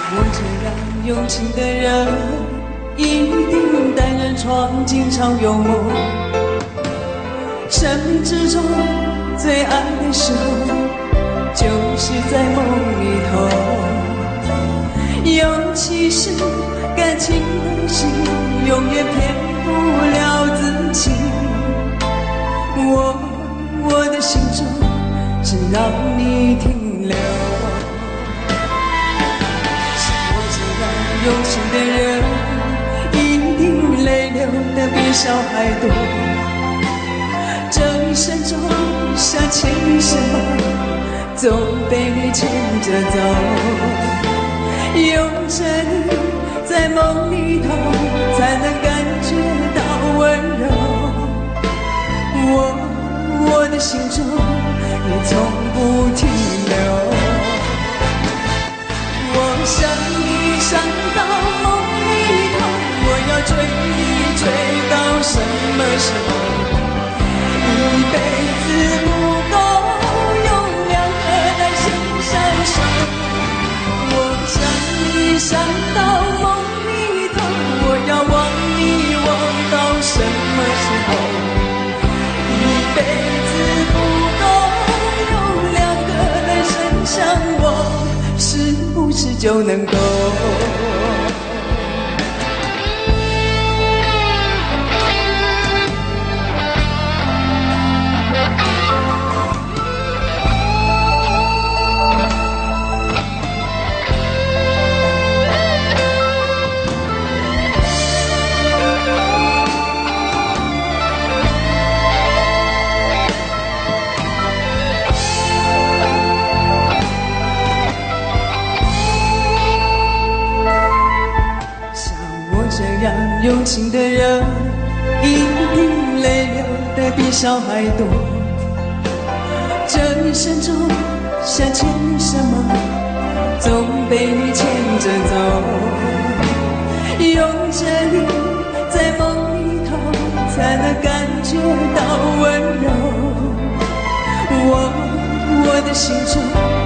我这样用情的人，一定带人闯进场有梦。生命之中最爱的时候，就是在梦里头。尤其是感情的心，永远骗不了自己。我的心中只让你停留。用情的人一定泪流的比小孩多，这一生中想牵你什么，总被你牵着走。有着你在梦里头，才能感觉到温柔。我的心中你从不停留。我想你想到梦里头，我要追你追到什么时候？一辈子不够用两个来牵上手。我想你想到梦里头，我要忘你忘到什么时候？一辈子不够用两个来伸向我，是不是就能够？用情的人一定泪流的比小孩多，这一生中想牵你什么，总被你牵着走。拥着你在梦里头，才能感觉到温柔。我的心中